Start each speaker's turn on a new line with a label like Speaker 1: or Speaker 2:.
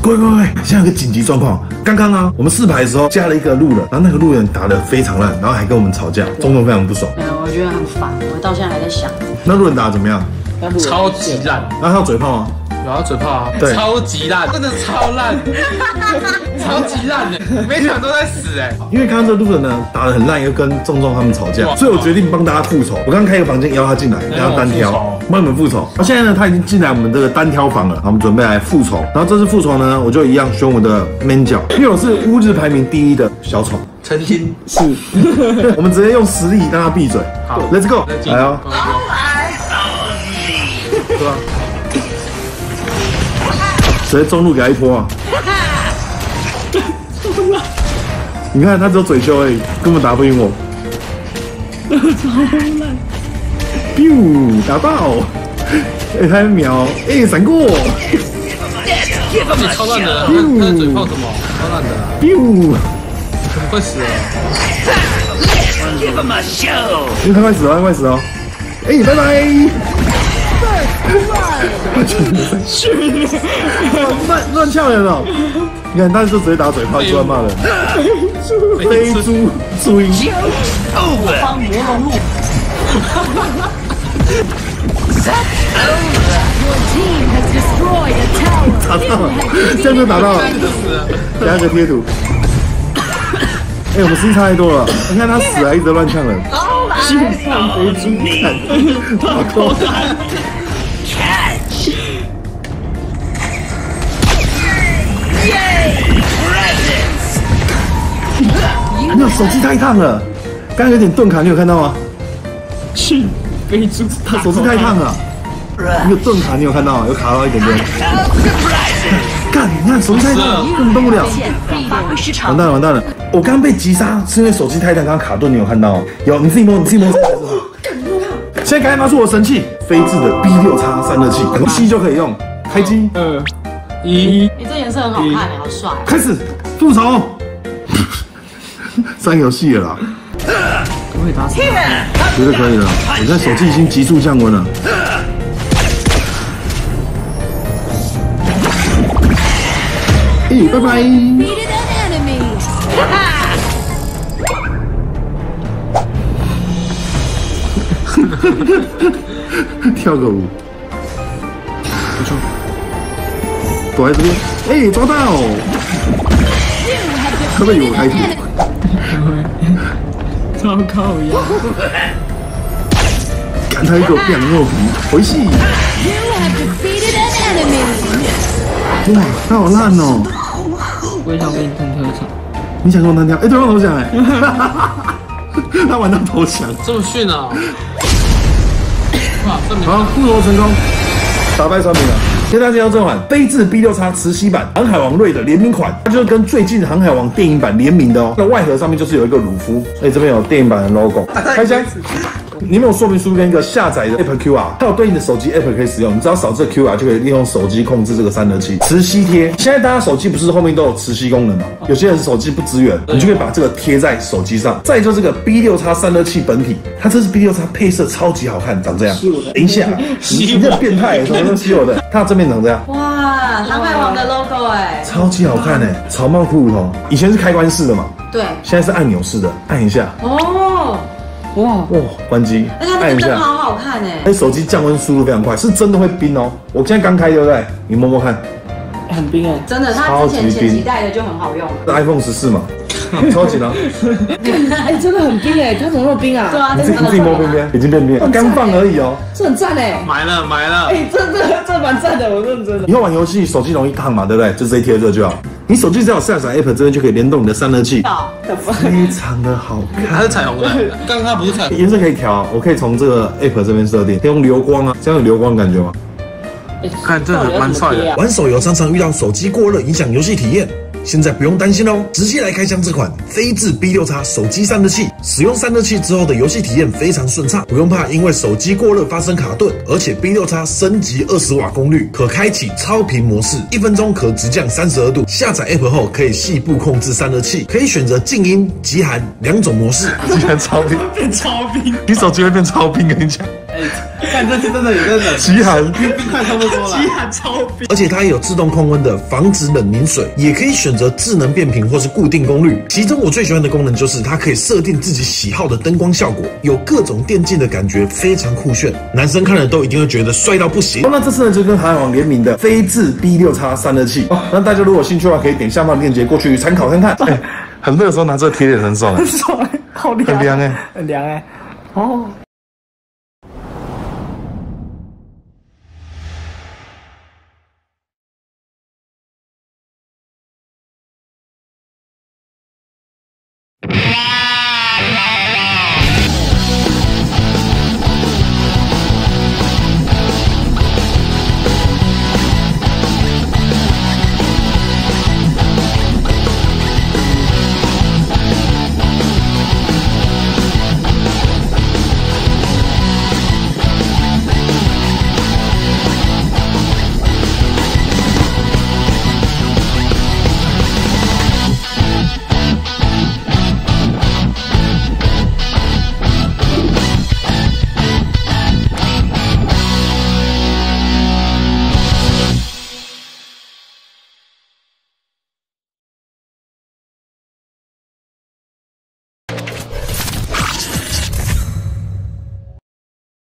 Speaker 1: 各位，现在有个紧急状况。刚刚啊，我们4排的时候加了一个路人，然后那个路人打得非常烂，然后还跟我们吵架，中总非常不爽。
Speaker 2: 没有，我觉得很烦，我到现在还在想。
Speaker 1: 那路人打得怎么样？
Speaker 3: 超级烂。
Speaker 1: 那他有嘴炮吗？
Speaker 3: 有啊，嘴炮啊，
Speaker 1: 对，
Speaker 3: 超级烂，真的超烂，超级烂的，每场都在死哎。
Speaker 1: 因为刚刚这个路人呢打得很烂，又跟仲他们吵架，所以我决定帮大家复仇。我刚开一个房间邀他进来，让他单挑，帮你们复仇。那现在呢，他已经进来我们这个单挑房了，我们准备来复仇。然后这次复仇呢，我就一样选我的 man 角，因为我是乌日排名第1的小丑。
Speaker 3: 曾经
Speaker 1: 是，我们直接用实力让他闭嘴。
Speaker 3: 好
Speaker 1: ，Let's go， 来哦。对吧？直接中路给他一波啊！你看他只有嘴秀而已，根本打不赢我。超烂 ，biu 打爆！哎，他秒，哎，闪过！
Speaker 3: 你超烂的，他的嘴炮什么？超烂的啦
Speaker 1: ，biu
Speaker 3: 怎么会死了？
Speaker 1: 因为他快死了，他快死了。哎，拜拜！乱呛人了！你看，他就直接打嘴炮，就乱骂人。飞猪注音。
Speaker 2: 我方魔龙路。
Speaker 1: 打到了，这样就打到了。加个贴图。哎，我们声音差太多了。你看他死了，一直乱呛人。释放飞猪，看，好痛！没有，手机太烫了，刚刚有点盾卡，你有看到吗？
Speaker 4: 是飞猪，
Speaker 1: 他手机太烫了，那个盾卡你有看到吗？有卡到一点点。干，你看手机太烫了，根本动不了。完蛋了，完蛋了！我刚被击杀是因为手机太烫，刚刚卡顿，你有看到吗？有，你自己摸，你自己摸。现在赶紧拿出我的神器，飞智的 B6X 散热器，很吸就可以用。开机
Speaker 2: ，2、1。你这颜色很好看，好帅。
Speaker 1: 开始复仇。上游戏了啦，
Speaker 4: 不会打死，
Speaker 1: 绝对可以了。我现在手机已经急速降温了。拜拜。跳个舞，不错。躲在这边，哎，抓到！会不会以为我开图？
Speaker 4: 超靠腰！
Speaker 1: 赶他一个变肉皮，回戏！哇，他好烂哦！
Speaker 4: 我也想跟你单挑一场。
Speaker 1: 你想跟我单挑？哎，对方投降哎！他玩到投降，
Speaker 3: 这么逊啊！哇，
Speaker 1: 好，复仇成功，打败酸民了。跟大家介绍这款飞智 B6X 磁吸版航海王瑞的联名款，它就是跟最近航海王电影版联名的哦。那外盒上面就是有一个鲁夫，哎，这边有电影版的 logo。开箱，里面有说明书跟一个下载的 App QR， 它有对应的手机 App 可以使用。你只要扫这个 QR 就可以利用手机控制这个散热器。磁吸贴，现在大家手机不是后面都有磁吸功能吗？有些人手机不支援，你就可以把这个贴在手机上。再就这个 B6X 散热器本体，它这是 B6X 配色超级好看，长这样。等一下，你这变态，什么都吸我的。它正面长这样。
Speaker 2: 哇，航海王的 logo 哎，
Speaker 1: 超级好看哎，草帽骷髅头，以前是开关式的嘛，
Speaker 2: 对，
Speaker 1: 现在是按钮式的，按一下，
Speaker 2: 哦，
Speaker 4: 哇，
Speaker 1: 关机，
Speaker 2: 而且它
Speaker 1: 按一下，
Speaker 2: 真的好好看哎，
Speaker 1: 哎，手机降温速度非常快，是真的会冰哦。我现在刚开对不对？你摸摸看，
Speaker 4: 很冰哎，
Speaker 2: 真的，它之前前几代的就很好用。
Speaker 1: 是 iPhone 14嘛，超紧啊！
Speaker 4: 哎，真的很冰哎，它怎么那么冰啊？
Speaker 2: 对啊，
Speaker 1: 你自己摸边边，已经变冰，刚放而已哦。
Speaker 4: 这很赞哎，
Speaker 3: 买了买了，
Speaker 4: 哎，这蛮赞的，我认真的。
Speaker 1: 以后玩游戏手机容易烫嘛，对不对？就直接贴这就好。你手机只要有下载 App， 这边就可以联动你的散热器，非常的好看。
Speaker 3: 它是彩虹的，刚刚它不是彩虹，
Speaker 1: 颜色可以调，我可以从这个 App 这边设定，可以用流光啊，这样有流光的感觉吗？
Speaker 3: 看真的蛮帅的。
Speaker 1: 玩手游常常遇到手机过热影响游戏体验，现在不用担心喽，直接来开箱这款飞智 B6X 手机散热器。使用散热器之后的游戏体验非常顺畅，不用怕因为手机过热发生卡顿，而且 B6X 升级20瓦功率，可开启超频模式，1分钟可直降32度。下载 App 后可以细部控制散热器，可以选择静音、极寒2种模式。竟然超冰，变超冰，你手机会变超冰，跟你讲。
Speaker 3: 哎， 看这次真的有在冷，
Speaker 1: 极寒。
Speaker 3: 冰块差不多了。
Speaker 5: 寒超冰。
Speaker 1: 而且它也有自动控温的防止冷凝水，也可以选择智能变频或是固定功率。其中我最喜欢的功能就是它可以设定自己喜好的灯光效果，有各种电竞的感觉，非常酷炫。男生看了都一定会觉得帅到不行。那这次呢就跟航海王联名的飞智 B6X 散热器。那大家如果有兴趣的话，可以点下方链接过去参考看看。很热的时候拿这个贴脸很爽，
Speaker 4: 很爽，好凉，
Speaker 1: 很凉哎，
Speaker 4: 很凉哎。哦。